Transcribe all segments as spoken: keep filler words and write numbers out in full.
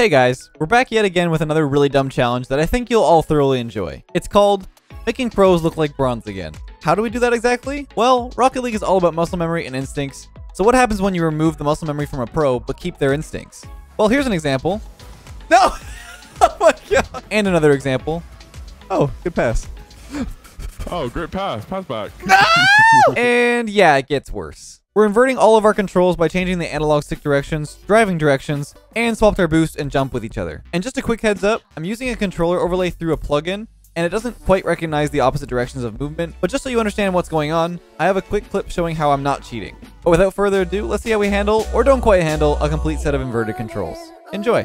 Hey guys, we're back yet again with another really dumb challenge that I think you'll all thoroughly enjoy. It's called Making Pros Look Like Bronze Again. How do we do that exactly? Well, Rocket League is all about muscle memory and instincts. So what happens when you remove the muscle memory from a pro but keep their instincts? Well, here's an example. No! Oh my god! And another example. Oh, good pass. Oh, great pass. Pass back. No! And yeah, it gets worse. We're inverting all of our controls by changing the analog stick directions, driving directions, and swapped our boost and jump with each other. And just a quick heads up, I'm using a controller overlay through a plugin, and it doesn't quite recognize the opposite directions of movement, but just so you understand what's going on, I have a quick clip showing how I'm not cheating. But without further ado, let's see how we handle, or don't quite handle, a complete set of inverted controls. Enjoy.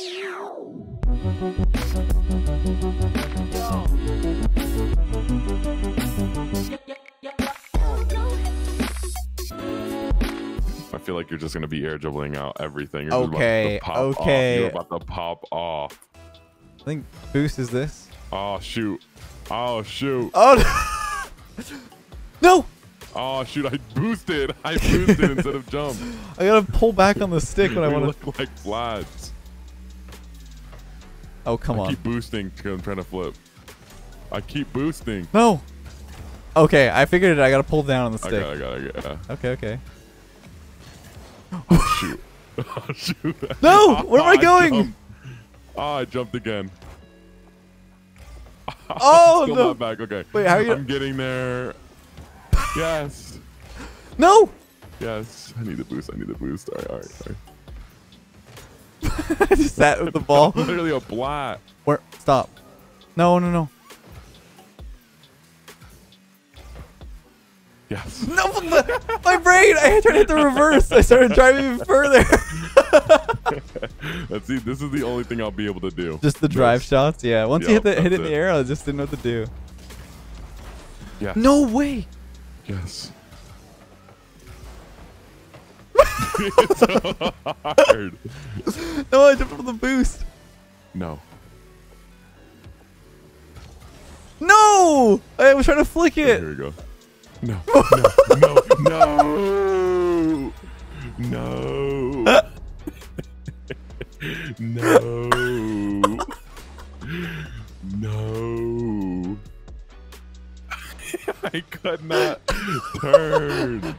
I feel like you're just gonna be air dribbling out everything. You're Okay, just about to pop okay. Off. You're about to pop off. I think boost is this. Oh shoot! Oh shoot! Oh no! No! Oh shoot! I boosted. I boosted instead of jump. I gotta pull back on the stick when I We want look to. like flats. Oh come I on! keep boosting because I'm trying to flip. I keep boosting. No. Okay, I figured it. I gotta pull down on the stick. I got. I got. I got. Okay, okay. Oh shoot! Oh shoot! No! Where am I going? jumped. Oh, I jumped again. Oh Still no! not back. Okay. Wait, how are you? I'm getting there. Yes. No! Yes. I need the boost. I need the boost. All right. All right. All right. I just sat with the ball. Literally a blat. Where? Stop. No, no, no. Yes. No, the, my brain! I tried to hit the reverse. I started driving even further. Let's see. This is the only thing I'll be able to do. Just the drive This. shots? Yeah. Once you Yup, hit the hit it in that's the it. air, I just didn't know what to do. Yeah. No way! Yes. It's so hard. No, I jumped on the boost. No. No! I was trying to flick it. Here we go. No. No. No. No. No. No. No. I could not turn.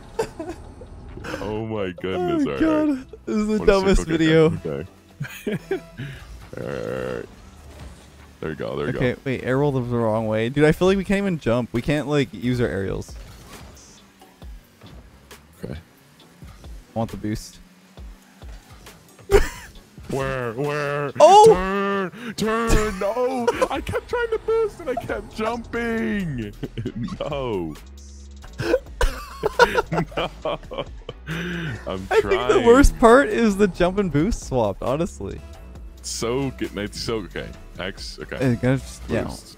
Oh my goodness. Oh my All god. right. This is the What a dumbest circle kick. video. Okay. All right. There we go. There we Okay, go. wait, air rolled the wrong way. Dude, I feel like we can't even jump. We can't, like, use our aerials. Okay. I want the boost. Where? Where? Oh! Turn! Turn! No! I kept trying to boost and I kept jumping! No. No. I'm I trying. think the worst part is the jump and boost swapped, honestly. So good. It's so okay. X. Okay. It's gonna just, yeah. Boost.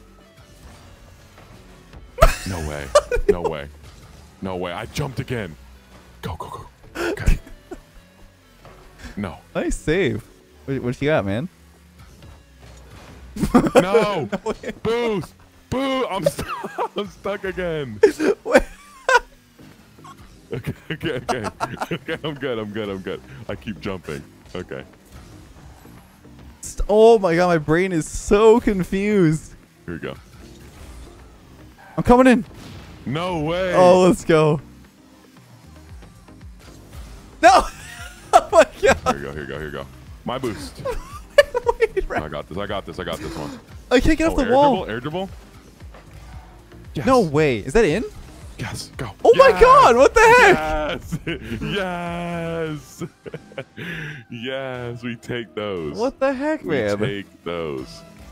No way. No way. No way. I jumped again. Go, go, go. Okay. No. Nice save. What, what you got, man? No. No way. Boost. Boo. I'm, st I'm stuck again. Wait. Okay, okay, okay. Okay, I'm good, I'm good, I'm good. I keep jumping. Okay. Oh my god, my brain is so confused. Here we go. I'm coming in. No way. Oh, let's go. No! Oh my Here god. we go, here we go, here we go. My boost. Wait, I got this, I got this, I got this one. I can't get Oh, off the air wall. dribble, air dribble? Yes. No way. Is that in? Yes, go. Oh Yes. my god, what the heck? Yes. Yes. Yes, we take those. What the heck, We man? take those.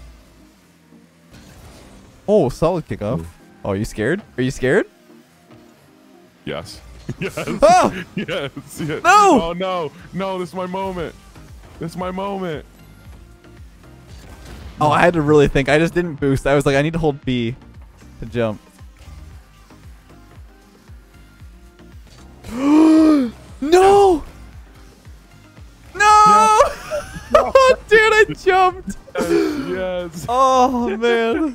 Oh, solid kickoff. Oh, are you scared? Are you scared? Yes. Yes. Oh! Yes. Yes. No! Oh no. No, this is my moment. This is my moment. Oh, I had to really think. I just didn't boost. I was like, I need to hold B to jump. No! No! Oh, dude, I jumped. Yes. Yes. Oh, man.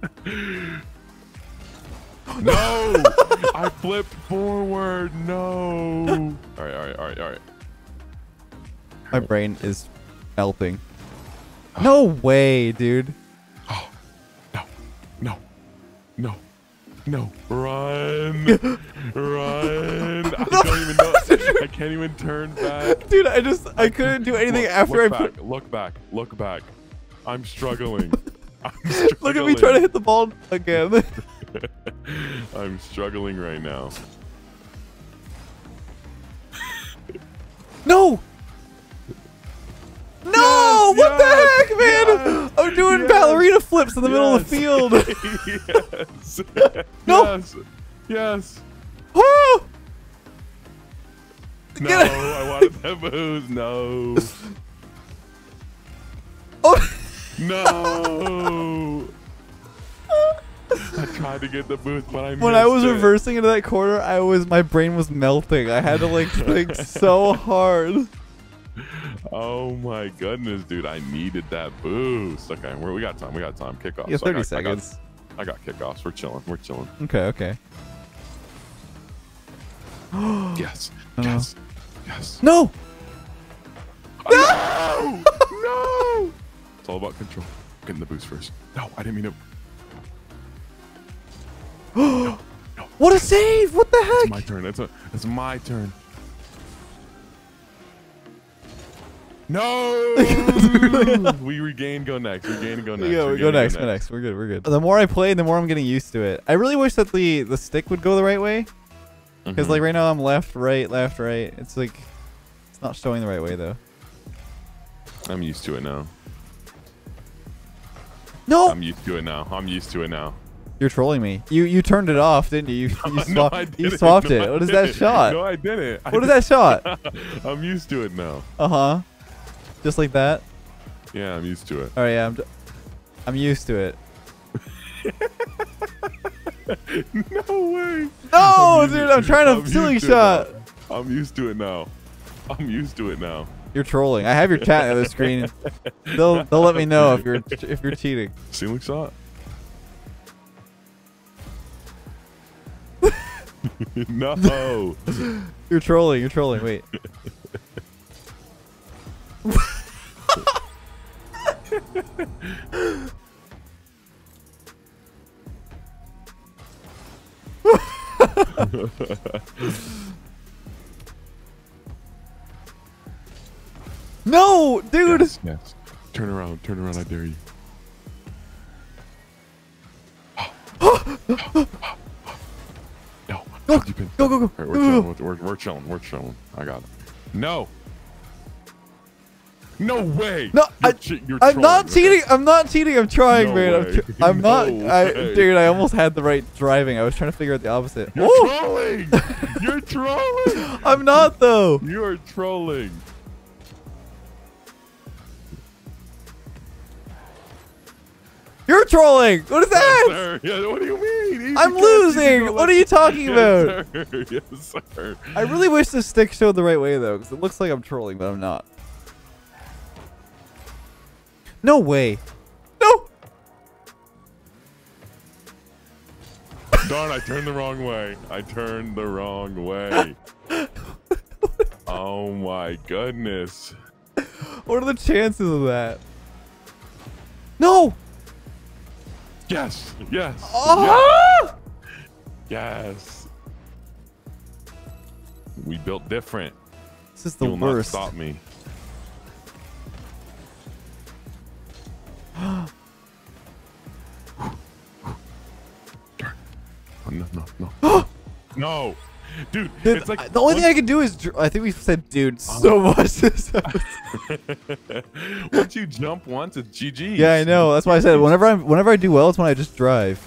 No! I flipped forward. No. All right, all right, all right, all right. My brain is melting. No way, dude. Oh, no, no, no, no. Run, run. I don't even know. I can't even turn back. Dude, I just, I couldn't do anything look, after look I back, put... Look back, look back. I'm struggling. I'm struggling. Look at me trying to hit the ball again. I'm struggling right now. No! No! Yes, what yes, the heck, man? yes, I'm doing yes, ballerina flips in the middle of the yes, field. Yes. No. Yes. Yes. Oh! No, Get it. I wanted that boost. No. Oh! No. I tried to get the boost, but I missed When I was it. reversing into that corner, I was my brain was melting. I had to like think so hard. Oh my goodness, dude! I needed that boost. Okay, we're, we got time. We got time. Kickoff. Yeah, So I thirty got- seconds. I got, I got kickoffs. We're chilling. We're chilling. Okay, okay. Yes. Uh, Yes. Yes. No! No! No! It's all about control. Getting the boost first. No, I didn't mean to. No, no. What a save! What the It's heck? my turn. It's a. It's my turn. No! We regain. Go next. Regain. Go next. Yeah, we regain, go next, go next. We're good, we're good. The more I play, the more I'm getting used to it. I really wish that the the stick would go the right way. Because Mhm. like right now I'm left, right, left, right. It's like, it's not showing the right way though. I'm used to it now. No! I'm used to it now. I'm used to it now. You're trolling me. You you turned it off, didn't you? You, you, No, swap, I you didn't. swapped No, it. I What is that didn't. shot? No, I didn't. I What is that shot? I'm used to it now. Uh-huh. Just like that? Yeah, I'm used to it. Alright, yeah, I'm, d- I'm used to it. No way. No, I'm dude, used- I'm trying I'm a silly used to it shot. now. I'm used to it now. I'm used to it now. You're trolling. I have your chat on the other screen. They'll they'll let me know if you're if you're cheating. Ceiling shot? No. You're trolling. You're trolling. Wait. No, dude. Yes, yes. Turn around. Turn around. I dare you. No. Go, You can- go, go, go. All right, we're, go, chilling, go. we're, we're, we're chilling. We're chilling. I got it. No. No way. No, You're I, che- you're I'm not trolling, cheating. okay? I'm not cheating. I'm trying, No man. I'm, way. tr- I'm not. No I, way. dude, I almost had the right driving. I was trying to figure out the opposite. You're Ooh! trolling. You're trolling. I'm not though. You're trolling. You're trolling. What is Yes, that? sir. Yeah, what do you mean? Easy I'm catch, losing. easy go What left. are you talking Yes, about? Sir. Yes, sir. I really wish the stick showed the right way though, because it looks like I'm trolling, but I'm not. No way. No. Darn, I turned the wrong way. I turned the wrong way. Oh my goodness. What are the chances of that? No. Yes. Yes. Oh! Yes. We built different. This is the You will worst. not stop me. Oh, no, no, no. No. Dude, Dude, it's like I- the only once, thing I can do is dr- I think we've said dude so much this episode. once you jump once, it's G G. Yeah, I know. That's why I said whenever I whenever I do well, it's when I just drive.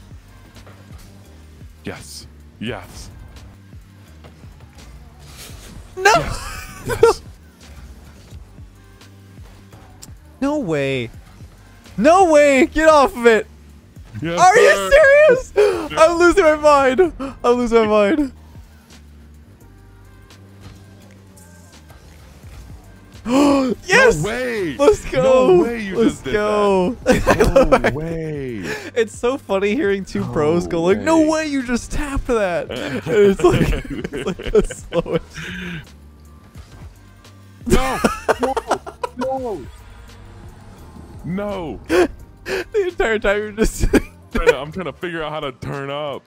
Yes. Yes. No. Yes. No way. No way. Get off of it. Yes, Are sir. you serious? I'm losing my mind. I'm losing my mind. Yes. No way. Let's go. No way you Let's just did go. that. No way. It's so funny hearing two No pros go like, "No way. way, you just tapped that." And it's like, it's like the slowest. No. No. No. No. The entire time you're just sitting I'm trying, to, I'm trying to figure out how to turn up.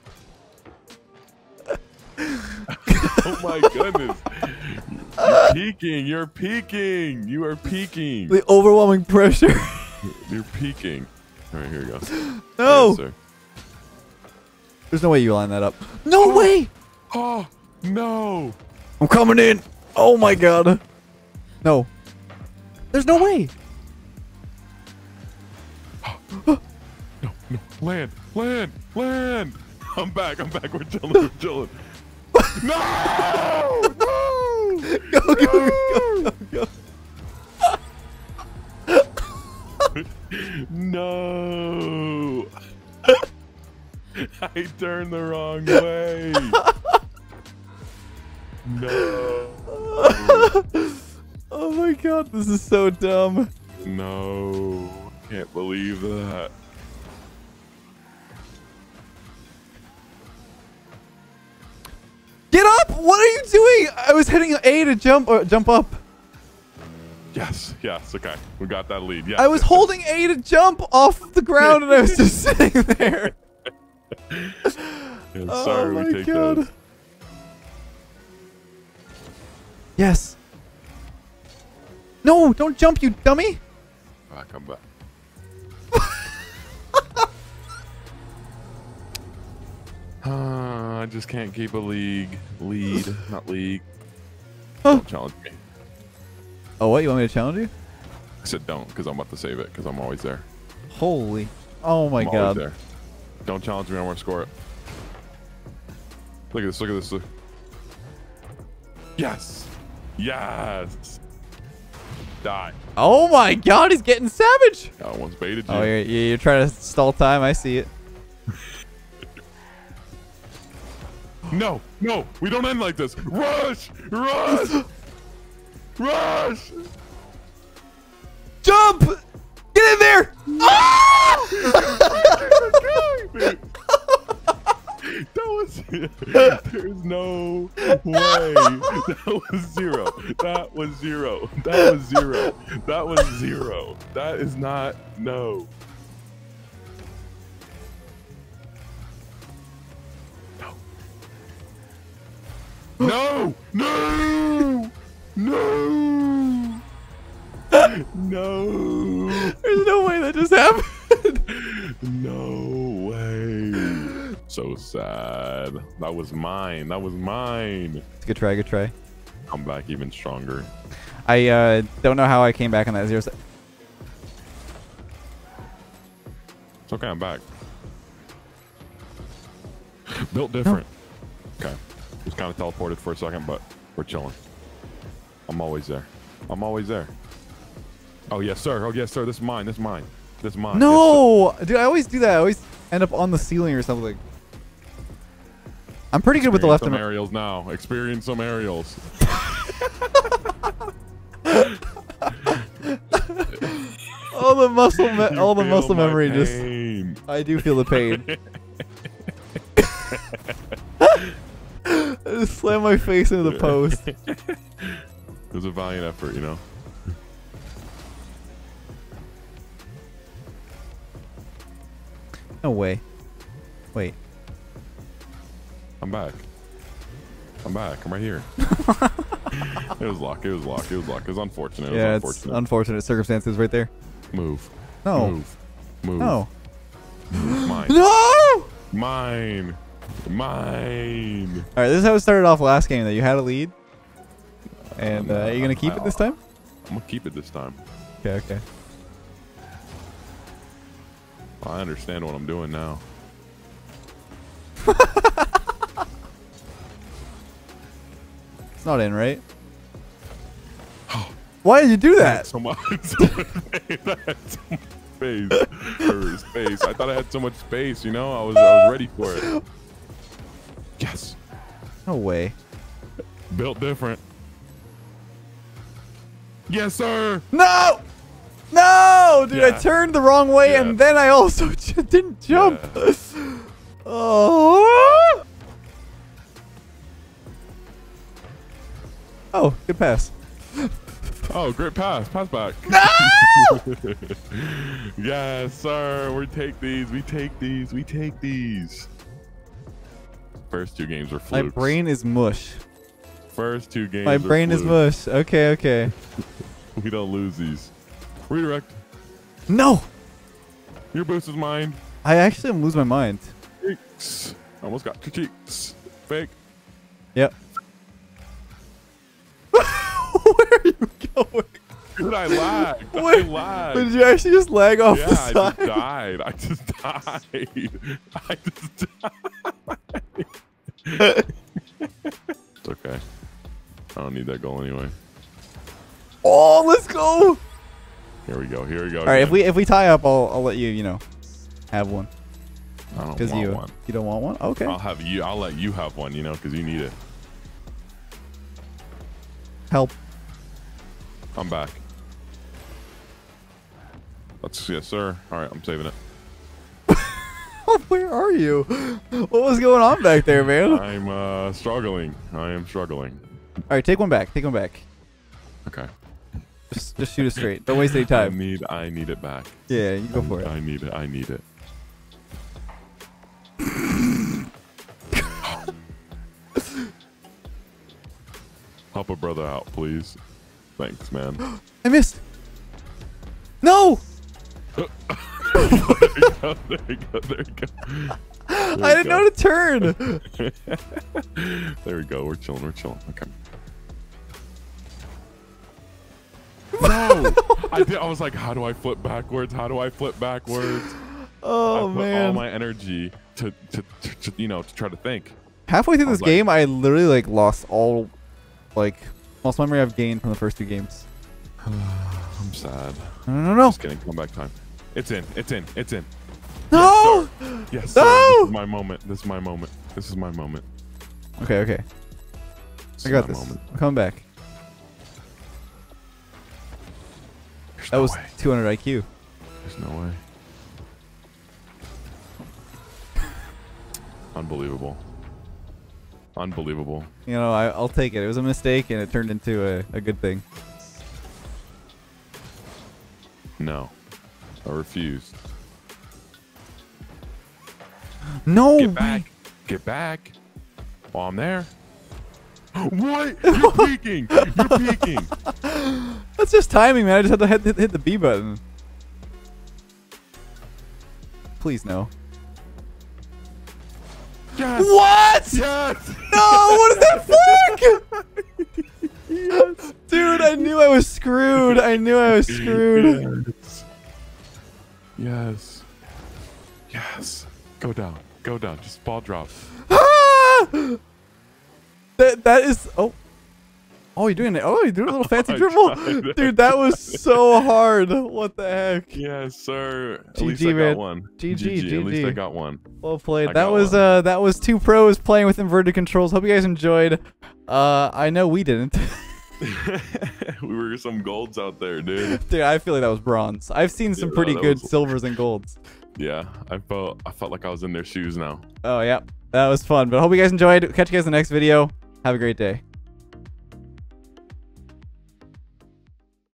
Oh my goodness. You're peaking. You're peaking. You are peaking. the overwhelming pressure. You're peaking. All right, here we go. No. Yes, sir. There's no way you line that up. No Oh. way. Oh, no. I'm coming in. Oh my god. No. There's no way. No, no. Land. Land. Land. I'm back. I'm back. We're chilling. We're chilling. No! No! Go, go, go, go, go. No! I turned the wrong way. No. Oh my god, this is so dumb. No. Can't believe that. Get up! What are you doing? I was hitting A to jump or jump up. Yes, yes, okay. We got that lead. Yes, I was yes, holding A to jump off the ground and I was just sitting there. yes. Yes, Oh sorry, my we take god. those. Yes. No, don't jump, you dummy. Ah, come back. Uh, I just can't keep a league. Lead, not league. Huh. Don't challenge me. Oh, what? You want me to challenge you? I said don't, because I'm about to save it, because I'm always there. Holy. Oh my I'm always god. there. Don't challenge me, I want to score it. Look at this, look at this. Look. Yes! Yes! Die. Oh my god, he's getting savage. That one's baited you. Oh, you're, you're trying to stall time. I see it. No, no, we don't end like this. Rush! Rush! Rush! Jump! Get in there! Ah! That was there's no way. That was zero. That was zero. That was zero. That was zero. That is not no. No. No. No. No. No. There's no way that just happened. No way. So sad. That was mine. That was mine. Good try, good try. I'm back even stronger. I uh, don't know how I came back on that zero. Se It's okay, I'm back. Built different. No. Okay. Just kind of teleported for a second, but we're chilling. I'm always there. I'm always there. Oh, yes, sir. Oh, yes, sir. This is mine. This is mine. This is mine. No! Yes, dude, I always do that. I always end up on the ceiling or something. I'm pretty good with the left. Some aerials now. Experience some aerials. all the muscle, me all the muscle memory. Pain. Just, I do feel the pain. I just slam my face into the post. It was a valiant effort, you know. No way. Wait. I'm back. I'm back. I'm right here. It was luck. It was luck. It was luck. It was unfortunate. It was yeah, unfortunate. it's unfortunate circumstances right there. Move. No. Move. Move. No. Move. Mine. No! Mine. Mine. All right, this is how it started off last game. That you had a lead, and uh, are you gonna keep it this time? I'm gonna keep it this time. Okay. Okay. I understand what I'm doing now. It's not in, right? Why did you do that? So much, so much space. I had so much space. Or space. I thought I had so much space. You know, I was I was ready for it. Yes. No way. Built different. Yes, sir. No! No! Dude, Yeah. I turned the wrong way, Yeah. and then I also j didn't jump. Yeah. Oh! Oh, good pass. Oh, great pass. Pass back. No! Yes, sir. We take these. We take these. We take these. First two games were flukes. My brain is mush. First two games. My brain is mush. Okay, okay. We don't lose these. Redirect. No! Your boost is mine. I actually am losing my mind. Cheeks. Almost got your cheeks. Fake. Yep. Where are you going? Dude, I lagged. I Wait, lagged. Did you actually just lag off Yeah, the I side? just died. I just died. I just died. It's okay. I don't need that goal anyway. Oh, let's go! Here we go. Here we go. All right, if we if we tie up, I'll I'll let you you know have one. I don't Because want you one. you don't want one. Okay. I'll have you. I'll let you have one. You know, because you need it. Help. I'm back. Let's yes, sir. All right, I'm saving it. Where are you? What was going on back there, man? All I'm uh, struggling. I am struggling. right, take one back. Take one back. Okay. Just just shoot it straight. Don't waste any I time. need. I need it back. Yeah, you go for it. I need it. I need it. Help a brother out, please. Thanks, man. I missed. No! There you go. There you go. There you go. There I didn't know to turn. There we go. We're chilling. We're chilling. Okay. No! I did. I was like, how do I flip backwards? How do I flip backwards? Oh I put man! all my energy to, to, to, to, you know, to try to think. Halfway through I this was like- game, I literally like lost all, like, most memory I've gained from the first two games. I'm sad. No, no, no, Just kidding. Comeback time. It's in. It's in. It's in. no! Yes, sir. No! This is my moment. This is my moment. This is my moment. Okay, okay. This I is got my this. moment. I'm coming back. There's That no was way. two hundred I Q. There's no way. Unbelievable. Unbelievable. You know, I, I'll take it. It was a mistake, and it turned into a, a good thing. No. I refuse. No Get way. back. Get back. While I'm there. What? You're peeking. You're peeking. That's just timing, man. I just had to hit, hit, hit the B button. Please, no. Yes. What? Yes. No, what is that flag? Yes. Dude, I knew I was screwed. I knew I was screwed. Yes. Yes. Yes. Go down. Go down. Just ball drop. Ah! That that is oh. Oh, you're doing it. Oh, you're doing a little fancy I dribble. tried. Dude, that was so hard. What the heck? Yes, sir. At G G, least I man. got one. G G, At least I G G. got one. Well played. I That got was one. uh that was two pros playing with inverted controls. Hope you guys enjoyed. Uh I know we didn't. We were some golds out there, dude. Dude, I feel like that was bronze. I've seen some Yeah, pretty that good was- silvers and golds. Yeah, I felt I felt like I was in their shoes now. Oh yeah. That was fun. But I hope you guys enjoyed. Catch you guys in the next video. Have a great day.